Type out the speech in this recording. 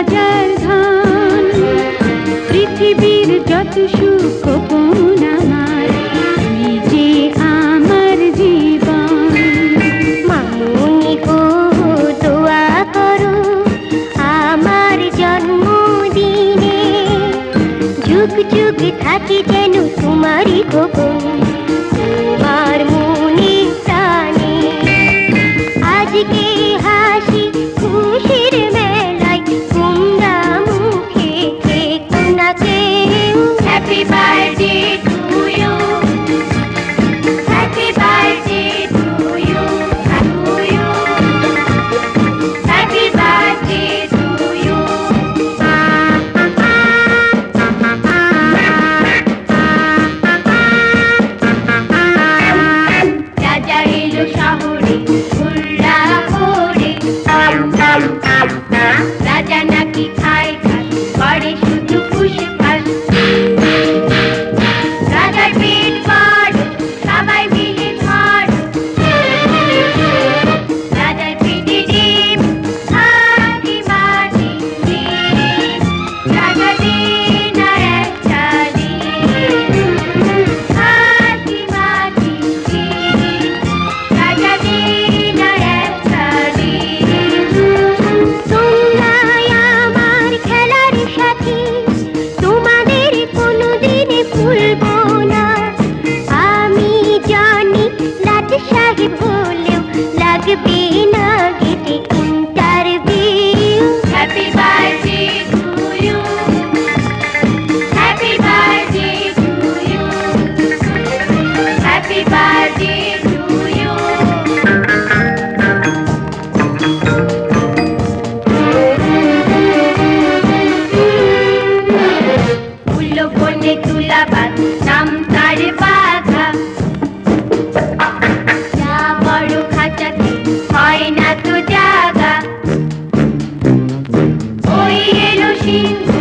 রাজার ধন, পৃথিবীর যত সুখ গোপন আমার, তুই যে আমার জীবন। মামুনি গো দোয়া করো আমার জন্মদিনে, যুগ যুগ থাকি যেন তোমারই গোপন, তোমার মনে প্রাণে। আজকে হাসি খুশির মেলায় তোমরা মুখে থেকো না কেউ। Happy birthday to you, happy birthday to you, to you, happy birthday to you. রাজা এলো শহরে ঘুররা করে, রাজা নাকি খায় ঘাস, করে শুধু ফুসফাস। রাজার পেট বড়, সবাই মিলে ধরো, রাজার পেটে ডিম, হাতি মাটি ডিম, রাজা দিন আর একটা ডিম, হাতি মাটি ডিম, রাজা দিন আর একটা ডিম। তোমরাই আমার খেলার সাথী, তোমাদের কোনোদিন ভুলবো না। আমি জানি লাট সাহেব হলেও লাগবে না গেটে interview. Happy birthday to you, happy birthday to you, happy birthday to you. উল্লো বনে তুলাবাদ, নাম তার বাঘা, যা বড় খাঁচাতে হয় না তো জাগা। ওই এলো সিংহ